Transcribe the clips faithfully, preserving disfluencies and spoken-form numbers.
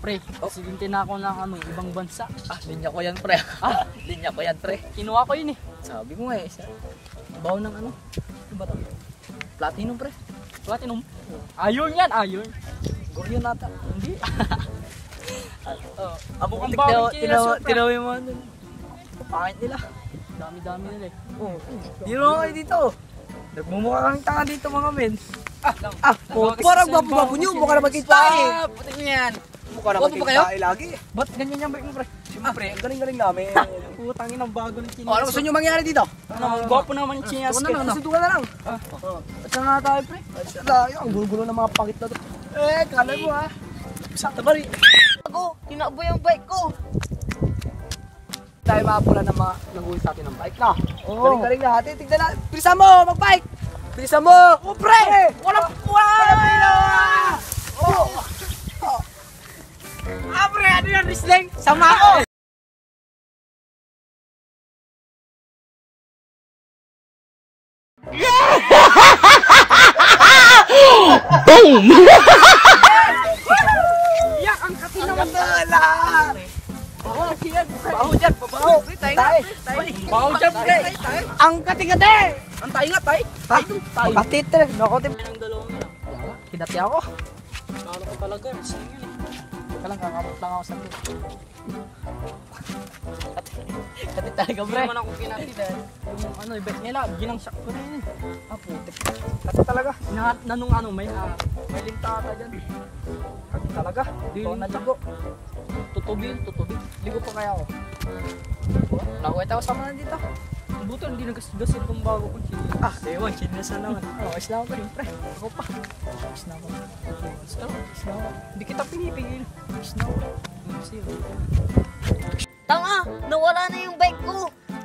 pre. Presidente na ako ng ano, ibang bansa. Ah, linya ko yan, pre. Ah, linya ko yan, pre. Kinuha ko yun eh. Sabi mo eh, isa. Baho ng ano? Ano ba ito? Platinum, pre. Platinum. Iron yan, iron. Goryo nata. Hindi. Oh, abo Ang katik bakit na kaya tinaw sobra? tinawi mo ano. Pangit nila. Dami-dami nila eh. Oh, dito kayo dito. Nagmumukha kang tanga dito mga men. Ah, Ah, oh, parang bago-bago nyo, mukha naman kita eh. Puti mo yan. Mukha naman Bago ba kayo? kita eh lagi. Ba't ganyan yung bike mo pre? Siyempre, ang galing-galing namin. Putangin ang bago ng Oh, chinyas. ano gusto nyo mangyari dito? Ano, ang gwapo naman yung chinyas. Ako na lang, susundukan na lang. Ah, at saan nga tayo pre? Ay, ang gulo-gulo ng mga pangit na to. Eh, kala mo ha. Sakto ba rin? Ako, tinakbo yung bike ko. Tayo makapula ng mga nangulit sa atin ng bike na. Oo. Galing-galing na natin. Tignan na. Bilisan mo, mag-bike! Bilisan mo! Oh, pre! Walang puwan! Oh! Ah, pre! Ano yan, Risling? Sama ako! Boom! Yak, ang kati naman Wala! Baho dyan, Baho dyan, babaho! Tayo nga, pre! Baho dyan, pre! Ang kati-kati! Ang tayo nga, tay! Tayo! Tayo! Katit, tre! Nakotin! Ang dalawang na lang. Kinati ako! Kala ko talaga, sino yun eh. Teka lang, kakamot lang ako sa to. Katit talaga, Hindi pre! naman ako kinati dahil yung ano, yung bike nila, ginangsak ko na yun eh. Ah, putik! Katit talaga! Na, nanong ano, may, ah, may lintata dyan. Katit talaga! Di- Ito naligo! Tutubi, tutubi. Ligo pa kaya ako? Nakuwet ako sa mga dito! Buto, hindi nagasgas itong bago kong chinyas. Ah, ewan, chinas na naman. Oh, ayos na ako, siyempre. Ako pa. Ayos na ako. Ayos ka lang. Ayos na ako. Hindi kita pinipigil. Ayos na ako. Kasi, Tanga, nawala na yung bike ko.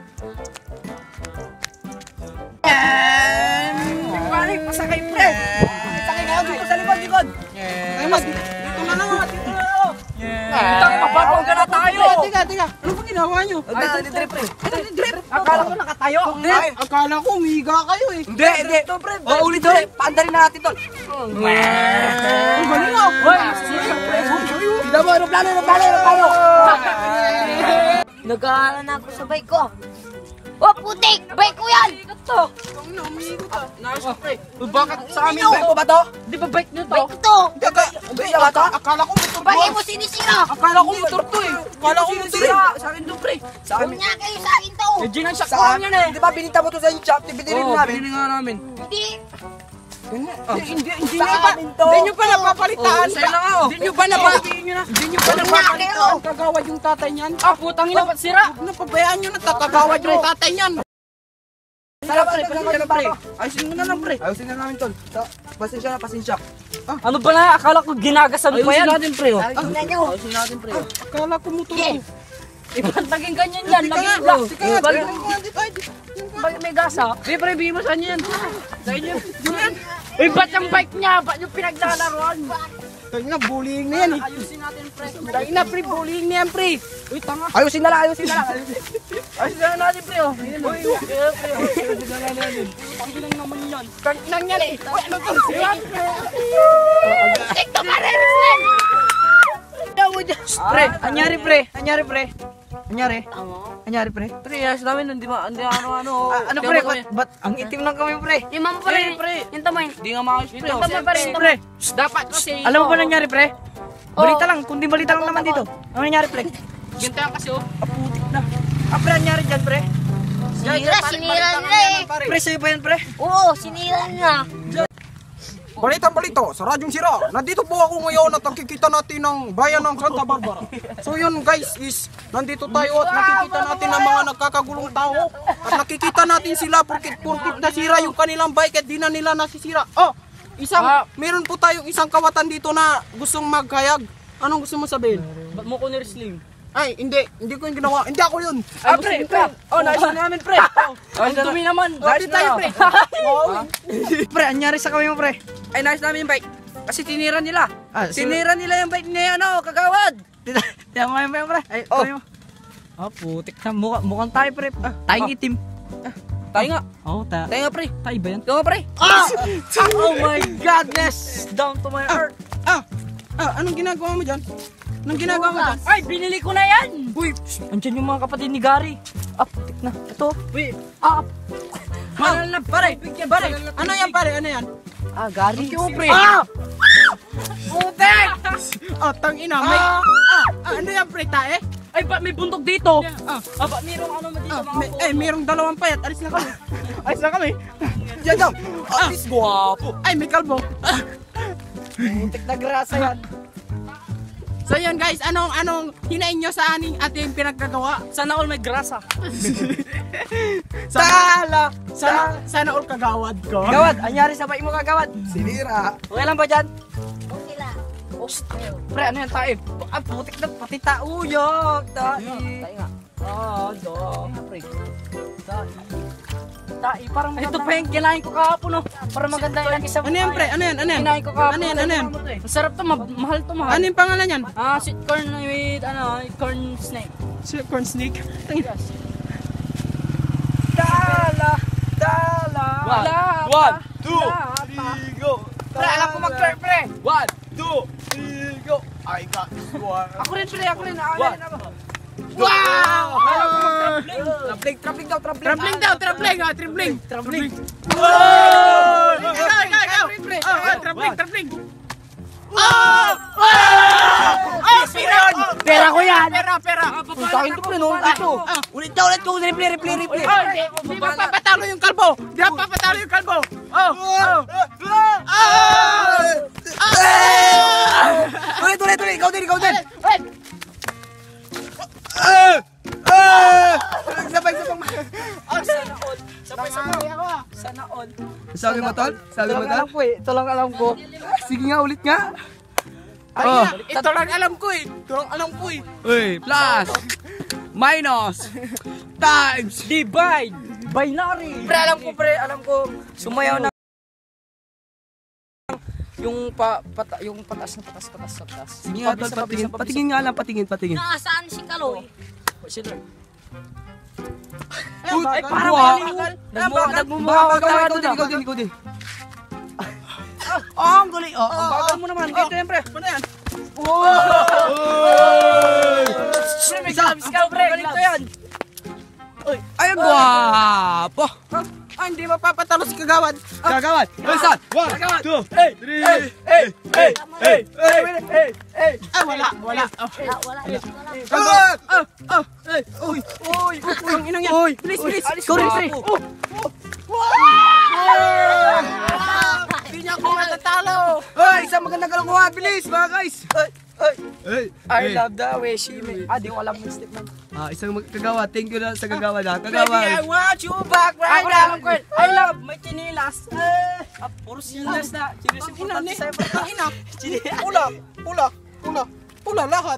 Pare, pasakay, pre! Pasakay kayo dito sa likod, likod! Ay, mas, dito na lang, dito na lang! Tangin, mapapawag ka na tayo! Teka, teka, ano ba ginawa nyo? Ay, ay, drip, pre! Ano yung drip? Akala ko nakatayo. Ay, akala ko, umiga kayo eh! Hindi, hindi! Ito, pre! Oh, ulit, ulit! Paandarin na natin to! Ang galing ah! Hoy, masisiyak, pre. Tignan mo, aeroplano, aeroplano, aeroplano! Nag-aalala na ako sa bike ko. Oh, putik! Bike ko yan! Ito. Nice, pre! Bakit sa amin? Bike ko ba to? Di ba bike nyo to? Bike ko to! Hindi, hindi ba to? Akala ko motor to! Bakit mo sinisira? Akala ko motor to eh! Akala ko motor eh! Sa akin to, pre! Sa amin. Huwag kayo sa akin to! Eh, ginangsak Sa ko amin yan eh. Di ba binita mo to sa yung shop? Binili Oo, namin. binili nga namin. Hindi! Hindi, hindi Sa nyo ba? amin to. Hindi nyo ba napapalitaan? Sa'yo na nga oh. Hindi nyo ba napapalitaan? Hindi nyo ba napapalitaan? Kagawad yung tatay niyan? Ah, putang ina, ba't sira? Napabayaan nyo na tatagawad yung tatay niyan. Sarap, pre, pasensya na, pre. Ayusin mo na lang, pre. Ayusin na namin, tol. Pasensya na, pasensya. Ano ba na? Akala ko ginagasan pa yan. natin, pre. Ayusin na nyo! Ayusin natin, pre. Akala ko mo to. Sige! Ibang naging ganyan yan. Naging plastic Tika nga, yan. tika nga, tika Bakit may gasa? Di, pre, bigyan mo saan yan. Sa inyo. Yan. Eh, ba't yung bike niya? Ba't yung pinaglalaroan? Tayo na, bullying na yan, eh. Ayusin natin, pre. Tayo na, pre, bullying na yan, pre. Uy, tanga. Ayusin na lang, ayusin na lang. Ayusin na lang natin, pre, oh. Uy, kaya, pre. Ayusin na natin. Pangin lang naman yan. Nang yan, eh. Uy, ano to? Yan. Tikto ka rin, Rislen! Pre, anyari, pre. Anyari, pre. Anyari. Tama. Anyari, pre. Pre, ayos namin. Hindi ma, hindi ano-ano. Ah, ano, pre? Ba't, ba't ang itim lang kami, pre? Di man pa rin. Pre, Yung tamay. Hindi nga maayos, pre. Yung tamay pa rin. Pre, Dapat kasi. alam mo ba nangyari, pre? Balita lang, kundi balita lang naman dito. Ano nangyari, pre? Ganito yan kasi, oh. Aputik na. Ah, pre, nangyari dyan, pre? Sinira, sinira nila eh. Pre, sa'yo ba yan, pre? Oo, sinira nila. Balitang balito sa Radyong Sira. Nandito po ako ngayon at nakikita natin ang bayan ng Santa Barbara. So yun guys is nandito tayo at nakikita natin ang mga nagkakagulong tao. At nakikita natin sila porkit porkit nasira yung kanilang bike at di na nila nasisira. Oh, isang Ah. meron po tayong isang kawatan dito na gustong maghayag. Anong gusto mo sabihin? Ba't mo ko ni-slim? Ay, hindi, hindi ko yung ginawa. Hindi ako yun. Ah, pre, pre. Oh, nais na namin, pre. Ang dumi naman. Nais Nais tayo, na pre. Pre, anyari sa kami mo, pre? Ay, nais namin yung bike. Kasi tinira nila. Ah, so- Tinira nila yung bike niya, ano, kagawad. Tiyan mo yung pre. Ay, Oh. kami mo. Ah, putik na. Mukha, mukhang tayo, pre. Ah, tayong Ah. itim. Tayo nga. Oo, oh, ta Tayo nga, pre. tayo ba yan? Ikaw nga, pre. Ah! Oh my godness! Down to my earth. Ah, Ah, anong ginagawa mo dyan? Anong ginagawa mo dyan? Ay, binili ko na yan! Uy, andyan yung mga kapatid ni Gary. Ah, putik na. Ito. Uy, ah, Ah, pare, pare, ano yan pare, ano yan? Ah, Gary. pre. Ah! Putek! Oh, tang ina, may... Ah, ah, ano yan pre, tae? Ay, ba, may bundok dito. Ah, Ah, ba, mayroong ano mo dito, ah, mga may, eh, mayroong dalawang payat, alis na kami. Alis na kami. Yan daw. Ah, guwapo. Ay, may kalbo. Putik na grasa yan. So yun guys, anong anong hinain nyo sa aning ating pinagkagawa? Sana all may grasa. Tala! Sana, sana all kagawad ko. Gawad, anyari sa baik mo kagawad. Sinira. Okay lang ba dyan? Okay lang. Pre, ano yan tayo? Ah, putik na pati tauyok. Tayo. Tayo nga. Ah, do. Pre. Tayo. Tayo, parang maganda. Ito pa yung kinain ko kahapon, no? Para maganda yung isa. Ano yan pre? Ano yan? Ano yan? Kinain ko kahapon. Ano yan? Ano yan? Ang sarap to, ma- mahal to, mahal. Ano yung pangalan yan? Ah, sweet corn with, ano, corn snake. Sweet corn snake. Yes. Dala. Dala. Wala. One, two, three, go. Pre, alam ko mag-turn, pre. One, two, three, go. I got this one. Ako rin, pre. Ako rin. Ako rin. Ako. Wow! Trapling, trapling daw, trapling. Trapling daw, trapling, ah, trapling. Trapling. Oh! Ikaw, ikaw, ikaw. Oh, oh, trapling, trapling. Oh! Oh! Pera! Pera ko yan. Pera, pera. Sa akin to, pre. No, ito. Ulit daw, ulit ko. Replay, replay, replay. Oh, di, di mapapatalo yung kalbo. Di mapapatalo yung kalbo. Oh! Oh! Oh! Ulit, ulit, ulit. Ikaw din, ikaw din. Sabay sa pang... Oh, sana all. Sabay-sabay ako ah. Sana all. Sabi mo, tol? Sabi Ito mo, lang tol? alam ko eh. Ito lang alam ko. Sige nga, ulit nga. Ay, Oh. ito lang alam ko eh. Ito lang alam ko eh. Uy, plus, minus, times, Divide. Binary. Pre, alam ko, pre. Alam ko. Sumayaw na. Yung pa, pata, yung patas na patas, patas, patas. Sige nga, tol, patingin. Patingin nga lang, patingin, patingin. Nasaan si Kaloy? Sino? Uy, Ay, parang wow. Nagmumukha, nagmumukha Baka, ako ikaw, talaga ikaw doon din, ah. ikaw din, ikaw din. Oh, ang galing. Oh, Ang bagal mo naman. Ganito yan, pre. Ano yan? Pre, may gloves ka, pre. Ganito yan. Ay, ang gwapo. Ah, hindi mapapatalo si Kagawad. Gagawad. Isa, one, two, three, Hey, hey, hey, hey, hey, hey. Ah, wala, wala. Oh. Wala, wala. wala. Gagawad. Oh, oh, ay, uy, uy, uy, ang inang yan. Uy, Please, please. Ikaw rin, pre. Hindi niya ako matatalo. Hoy, isang magandang kalokohan, bilis, mga guys. Hey, I love the way she make. Ah, di ko alam yung step na. Ah, isang mag- kagawad. Thank you na sa kagawad, ha. Baby, I Kagawad. want you back right Ako na alam ko now. yun. I love my chinilas. Ah, puro chinilas na. Chinilas Ang yung ina ni. importante sa'yo. Ang ina. Pula, pula, pula. Pula lahat.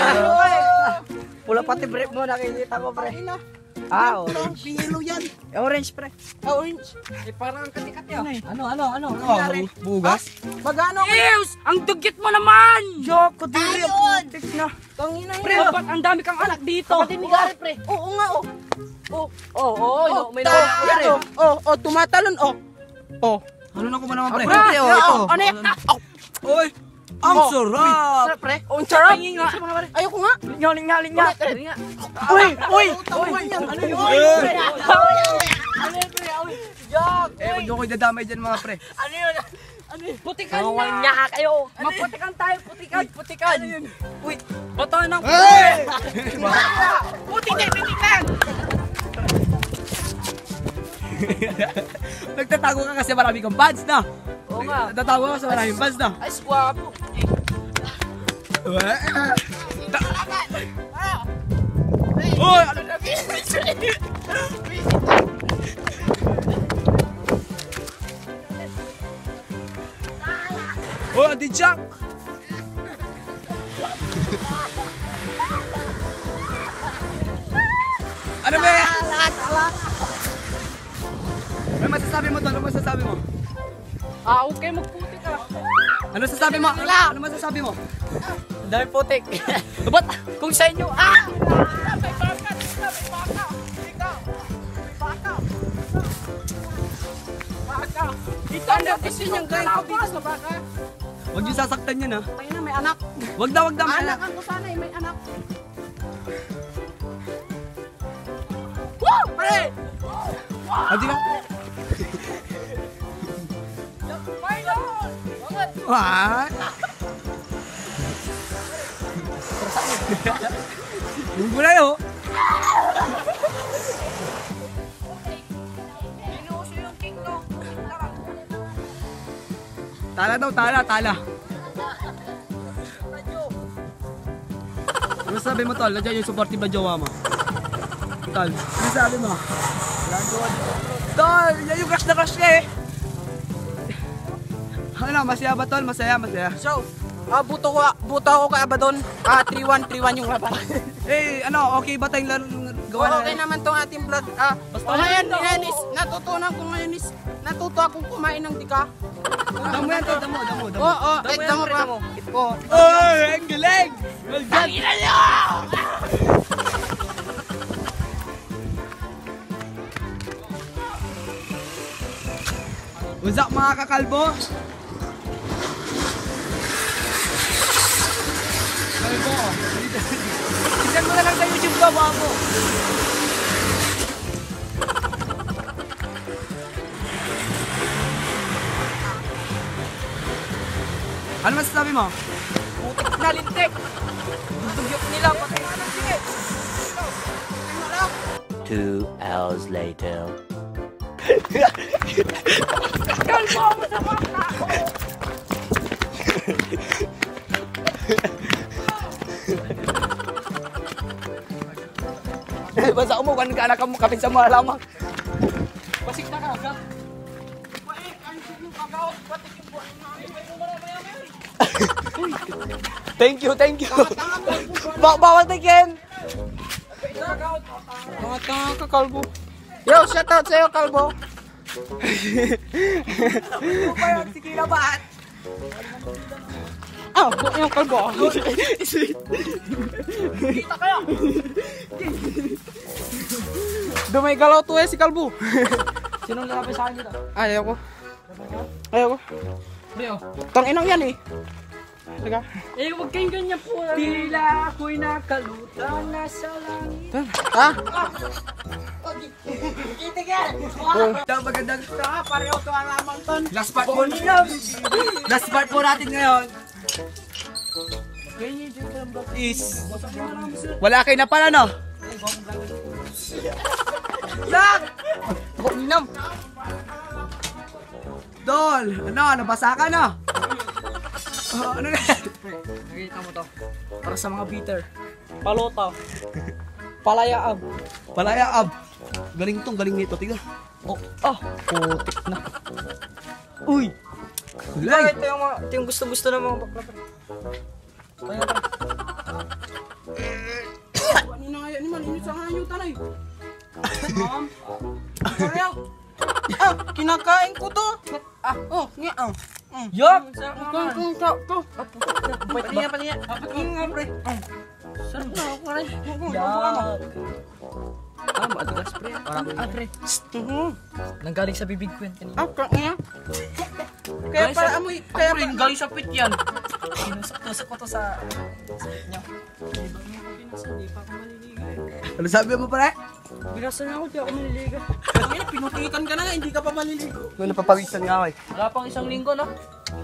Pula pati brief mo, nakikita ko, pre. Ina. Ah, Pula, pinilo yan. orange, pre. Ah, orange. Eh, parang ang katikat niya. Ano, ano, ano? Oh, bugas. Magano? Ews! Ang dugit mo naman! Joke ko, dili. Putik na. Tangina Pre, yan. ba't ang dami kang anak dito? Kapatid ni Gary, pre. Oo nga, oh. Oh, oh, oh, Oh, may ta- naman yan, oh, oh, oh, tumatalon, oh. Oh. Ano na ko ba naman, pre? Pre, pre, oh, ito. Ano yan? Ah, oh. Uy, ang Oh, sarap. Sarap, pre. Oh, ang sarap! Ayoko nga. Linya, linya, linya. Linya. Uy, uy, uy. Ano yun? Ano yun, pre? Uy, joke. Eh, huwag niyo ko idadamay dyan, mga pre. Ano yun? Ano yun? Putikan Ang na! niya kayo. Magputikan tayo, putikan, putikan! Ano yun? Uy, bato ng Hey! Putik na, putik na. Nagtatago ka kasi marami kang fans na. Oo nga. Nagtatago ka kasi maraming fans na. Ay, swapo. Uy, ano na? Oh, Adi Jack! Ano ba yan? Ano masasabi mo doon? Ano masasabi mo? Ah, okay, magputi ka. Ano masasabi mo? Ano masasabi mo? Dahil putik. Ba't kung sa inyo, ah! May baka, may baka. Ikaw. Baka. Baka. Ito ang gusto niyang gawin ko dito sa baka. Huwag niyo sasaktan yan ha. Tayo na, may anak. Wag na, wag na, may anak. Anakan ko sana eh, may anak. Ah, di ba? What? Yung gulay oh. Tala daw, tala, tala. Ano sabi mo tol? Nandiyan yung supportive na jowa mo. Tol, ano sabi mo? Tol, yan yung crush na crush ka eh. Ano, masaya ba tol? Masaya, masaya. So, ah, buto ko, buto ako kay Abadon. Ah, three one, three one yung laban. Eh, ano, okay ba tayong laro gawa Oo, na? okay naman tong ating vlog. Ah, oh, ngayon, ngayon is, natutunan ko ngayon is, natuto akong kumain ng tika. Damo yan tol, damo, damo, damo. Oo, oh, kahit damo pa. Oo. Oy, ang galing! Well done! What's up mga kakalbo? Kalbo, isan mo na lang sa YouTube ko, babo. Ano masasabi mo? Putik na lintik. Dugyok nila, patay na lang, sige. Two hours later. Kalbo mo sa baka. Basta mo, kan ka anak mo kapit sa mga lamang. Basig na kaga. Paik, ang yung kagaot, batik yung buwan namin. Thank you, thank you. Ba bawal tigyan. Mga tanga ka, Kalbo. Yo, shoutout sa'yo, Kalbo. Sige na ba? Ah, buwan yung Kalbo. Kita kayo. Dumay galaw to eh, si Kalbo. Sinong lalapit sa akin dito? Ayaw ko. Ayaw ko. Leo. Tang inang yan eh. Teka. Eh, huwag kayong ganyan po. Tila ako'y nakalutang nasa langit. Ha? Ito, magandang Ah, pareho to ang amang ton. last part po. Last part po natin ngayon. Is, wala kayo na pala, no? Yak! Bukinam! Dol! Ano? Nabasa ka na? Oh, ano na? Nakita mo to. Para sa mga bitter. Palota. Palayaab. Palayaab. Galing tong, galing nito. Tignan. Oh, oh. Putik na. Uy! Galing! Ito yung, mga- ito yung gusto-gusto ng mga bakla. Kaya pa. Ano na nga yan? Malinit sa hanyo tanay. Ma'am. Kaya. Ah, kinakain ko to. Ah, oh, nga ah. Yup! Kung kung ka to. Paniya, paniya. Paniya nga pre. Sarap na ako rin. Ah, maatigas pre. Parang ah, pre. Nanggaling sa bibig ko yan kanina. Ah, kaya. Kaya Guys, para sa- amoy, kaya Pre, pa. galing sa pit yan. Sinusok-tusok ko to sa... Ano sabi mo pre? Binasa na ako, di ako maliligo. Kaya pinutikan ka na nga, hindi ka pa maliligo. Nung napapawisan nga ako eh. Wala pang isang linggo, no?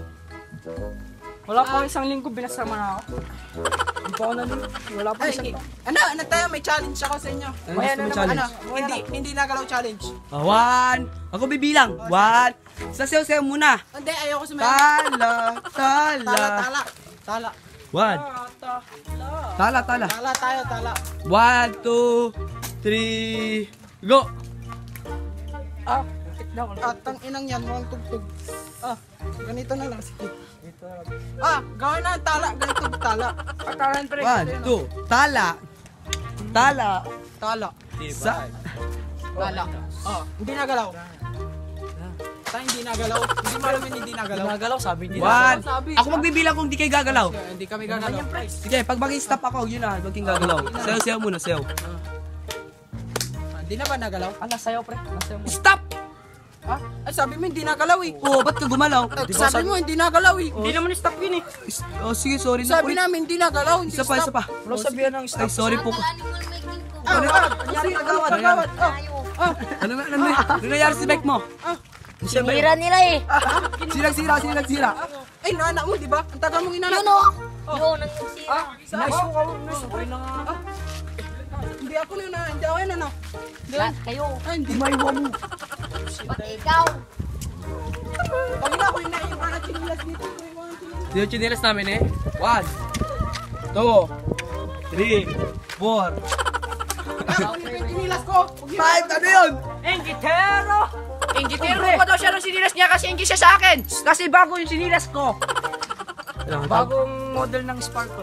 Wala pang isang linggo, binasama na ako. Hindi pa ako naligo. Wala pang Ay, isang hindi. Ano, ano tayo, may challenge ako sa inyo. Ano gusto mo challenge? Ano, hindi, hindi nagalaw challenge. Ah, one. Ako bibilang. One. Sa sayo-sayo muna. Hindi, ayoko sa mga... Tala, Tala, tala. tala. Tala. One. Tala, tala. Tala tayo, tala. One, two, three, go! Ah, at ang inang yan, walang tugtog. Ah, ganito na lang, sige. Ah, gawin na ang tala, ganito tala. Pagkaran, pre. One, two, tala. Tala. Tala. Sa... Tala. Oh, hindi nagalaw. Tayo hindi nagalaw. Hindi mo alam yun, hindi nagalaw. Ginagalaw, sabi nila. One. Sabi. Ako magbibilang kung di kayo gagalaw. Kaya hindi kami gagalaw. Sige, pag mag-stop ako, yun na, huwag kayong gagalaw. Sayo-sayo muna, sayo. Ah, Hindi na ba nagalaw? Ah, nasayaw, pre. Nasayaw mo. Stop! Ha? Ay, sabi mo hindi nagalaw eh. Oo, ba't ka gumalaw? Eh, sabi mo hindi nagalaw eh. Hindi naman stop yun eh. Oh, sige, sorry na Sabi ulit. namin hindi nagalaw. Hindi Isa pa, isa stop. pa. Wala sabihan ng Ay, stop. sorry po. Animal making ko. Ah, ah, Nangyari, sige, kagawad. kagawad. Ah, Tayo. Ano na, ano na, ano nangyari sa bike mo? Sinira nila eh. Silang-sira, silang-sira. Ay, naanak mo, di ba? Ang tagal mong inanak. Yun o. Yun, ang sira. Nice mo ka. Nice mo na nga. Hindi ako na na, hindi ako na na. Lahat kayo. Ay, hindi maiwan mo. Pati ikaw. Pag ina ko na yung mga chinilas dito. may mga chinilas. Yung chinilas namin eh. One, two, three, four, Ako yung chinilas ko. five. Ano yun? Engitero! Ingitero pa daw siya ng sinilas niya kasi hindi siya sa akin. Kasi bago yung sinilas ko. Bagong model ng Sparkle.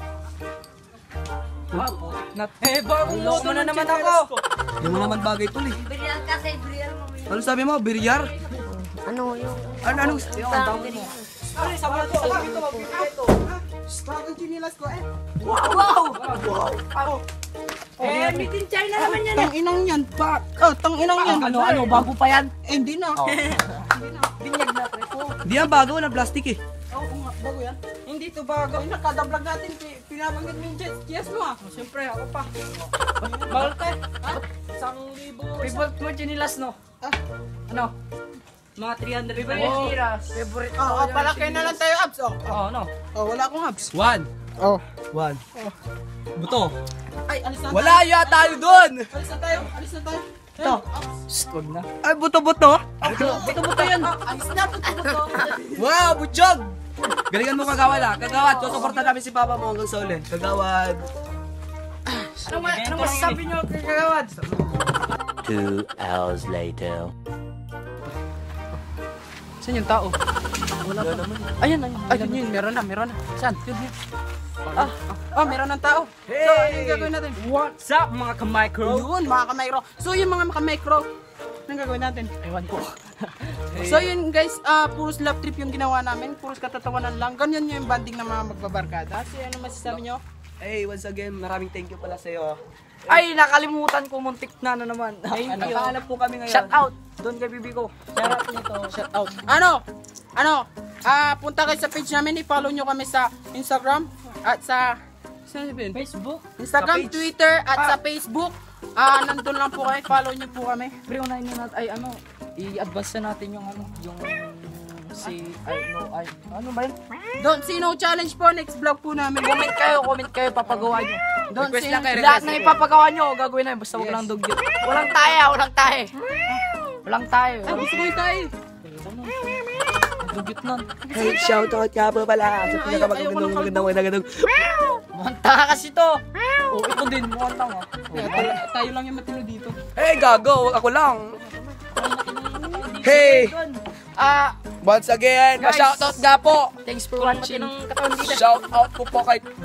Ah, putik na. Eh, bagong Loko model na ng naman chinelas ako. ko. Hindi mo naman bagay tol eh. Birial kasi, birial mo. Ano sabi mo? Biryar? Ano yung... Ano, ano? Ay, sama na to. Sama ito. Magbibigay ito. Bagong chinilas ko eh. Eh, made in China naman yan. Tang inang yan, pa. Oh, tang inang yan. Ano, ano? Bago pa yan? Eh, hindi na. Binyag na, pre. Hindi yan bago. Walang plastic eh. Oo nga, bago yan. Hindi to bago. Ay, nakada-vlog natin, pi- pinabanggit mo yung jet. Yes mo ah. Siyempre, ako pa. Mahal ka eh. Isang libo. Favorite mo, chinilas, no? Ah. Ano? Mga three hundred. Favorite oh. Chinilas. Favorite Oo, oh, palakay na lang tayo abs. Oh, Oo, no? oh wala akong abs. One. Oh. One. Buto. Ay, alis na Wala ya tayo doon. tayo. Alis na tayo. Alis na tayo. Ito. Abs. Wag na. Ay, buto-buto. Buto-buto yan. Alis na, puto-puto. Wow, butchog. Galingan mo kagawad ah. Kagawad, susuporta namin si Papa mo hanggang sa uli. Kagawad. Anong, ma- anong masasabi nyo kay Kagawad? Two hours later. Saan yung tao? Wala pa. Ayun, ayun. Ay, yun yun. Meron na, meron na. Saan? Yun, yun. Ah, oh, meron ng tao. Hey! So, ano yung gagawin natin? What's up, mga ka-micro? Yun, mga ka-micro. So, yung mga ka-micro, anong gagawin natin? Ewan ko. So, yun guys, ah puros love trip yung ginawa namin. Puros katatawanan lang. Ganyan yung banding ng mga magbabarkada. So, ano masasabi nyo? Hey, once again, maraming thank you pala sa iyo. Ay, nakalimutan ko, muntik na na naman. Thank you. Nakahanap po kami ngayon. Shout out doon kay bibi ko. Shout out nito. Shout out. Ano? Ano? Ah, punta kayo sa page namin. I-follow nyo kami sa Instagram at sa... Saan sabihin? Facebook. Instagram, Sa page. Twitter, at sa Facebook. Ah, nandun lang po kayo. Follow nyo po kami. Pre, unahin na natin. Ay, ano, i-advance na natin yung ano, yung si, ay, no, ay, ano ba yun? Don't see no challenge po. Next vlog po namin. Comment kayo, comment kayo, papagawa nyo. Don't Request see lang kayo, Lahat request. na ipapagawa nyo, gagawin na yun, basta wag lang dugyot. Walang tayo, walang tayo. Walang tayo. Ah, gusto ko yung tayo. Dugyot nun. Hey, shout out nga po pala sa pinakamagandang magandang magandang. Mukhang tanga kasi to. Oh, ito din, mukhang tanga. Yeah, tayo, tayo lang yung matino dito. Hey, gago, ako lang. Hey, Ah, once again, Guys. shout out nga po. thanks for watching. Ng katawan dito. Shout out po po kay